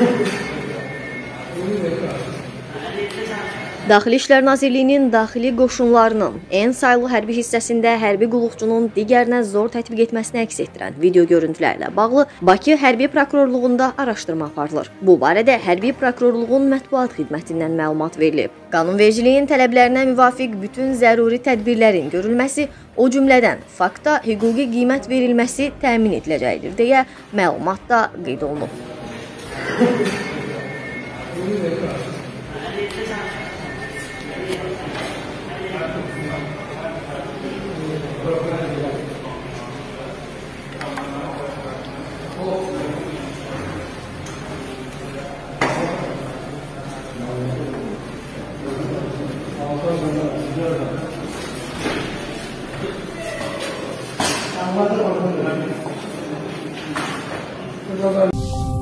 Daxili İşlər Nazirliyinin daxili qoşunlarının ən saylı hərbi hissəsində hərbi qulluqçunun digərinə zor tətbiq etməsini əks etdirən video görüntülərlə bağlı Bakı Hərbi Prokurorluğunda araşdırma aparılır. Bu barədə Hərbi Prokurorluğun mətbuat xidmətindən məlumat verilib. Qanunvericiliyin tələblərinə müvafiq bütün zəruri tədbirlərin görülməsi, o cümlədən fakta hüquqi qiymət verilməsi təmin ediləcəkdir deyə məlumatda qeyd olunub. Anladım.